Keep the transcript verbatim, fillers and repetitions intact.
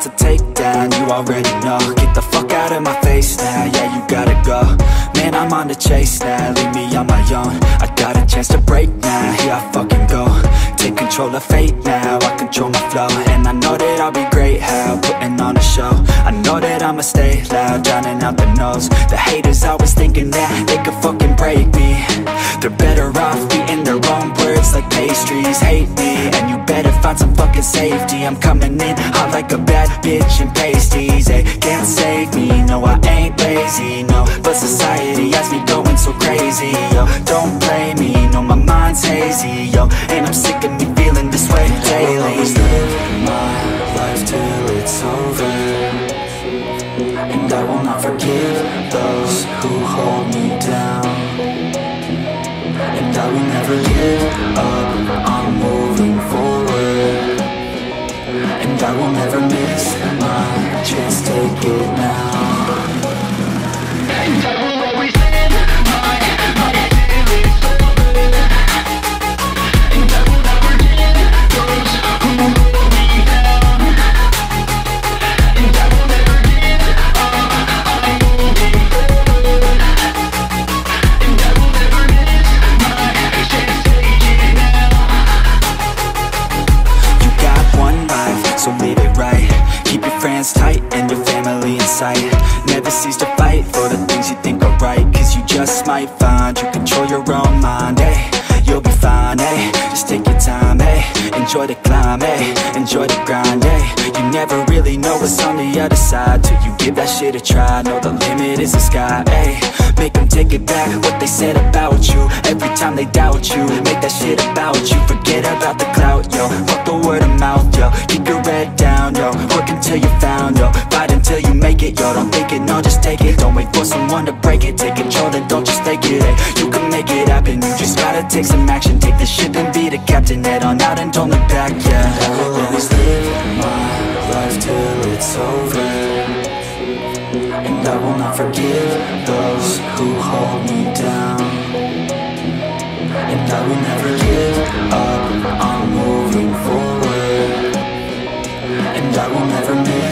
wants a takedown, you already know. Get the fuck out of my face now, yeah, you gotta go. Man, I'm on the chase now, leave me on my own. I got a chance to break now, here I fucking go. Take control of fate now, I control my flow. And I know that I'll be great, how, putting on a show. I know that I'ma stay loud, drowning out the noise. The haters always thinking that they could fucking break me. They're better off eating their own words like pastries. Hate me, and you better find some fucking safety. I'm coming in hot like a bad bitch in pasties. They can't save me, no I ain't lazy, no. But society has me going so crazy, yo. Don't blame me, no my mind's hazy, yo. And I'm sick of me feeling this way daily. I'll always live my life till it's over, and I will not forgive those who hold me down. And I will never give up, I'm moving forward. And I will never miss my chance, take it now. And I will always live my life till it's over, and I will never give those who hold me down. And I will never give up, I'm moving forward. And I will never miss my chance, take it now. You got one life, so live it right. Keep your friends tight and your family in sight. Never cease to fight for the things you think are right, cause you just might find you control your own mind, eh? You'll be fine, eh? Just take your time, eh? Enjoy the climb, eh? Enjoy the grind, eh? You never really know what's on the other side till you give that shit a try. Know the limit is the sky, eh? Make them take it back, what they said about you. Every time they doubt you, make that shit about you. Forget about the clout, yo. Fuck the word of mouth, yo. Keep your head down, yo. Work until you're found, yo. Fight until you make it, yo. Don't think it, no, just take it. Don't wait for someone to break it. Take control, then don't just take it, eh? You can make it happen, you just gotta take some action. Take the ship and be the captain. Head on out and don't look back, yeah. I will always live my life till it's over, and I will not forgive those who hold me down. And I will never give up, I'm moving forward. And I will never miss